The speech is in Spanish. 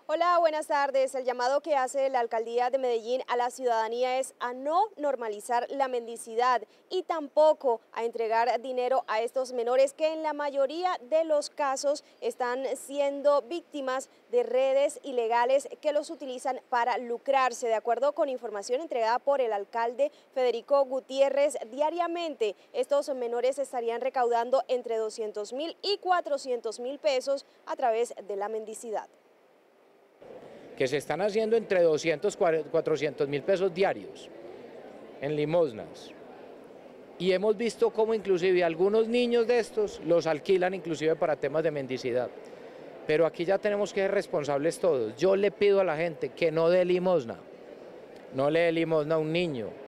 Hola, buenas tardes. El llamado que hace la Alcaldía de Medellín a la ciudadanía es a no normalizar la mendicidad y tampoco a entregar dinero a estos menores que en la mayoría de los casos están siendo víctimas de redes ilegales que los utilizan para lucrarse. De acuerdo con información entregada por el alcalde Federico Gutiérrez, diariamente estos menores estarían recaudando entre 200.000 y 400.000 pesos a través de la mendicidad. Que se están haciendo entre 200 y 400.000 pesos diarios en limosnas. Y hemos visto cómo inclusive algunos niños de estos los alquilan inclusive para temas de mendicidad. Pero aquí ya tenemos que ser responsables todos. Yo le pido a la gente que no dé limosna, no le dé limosna a un niño,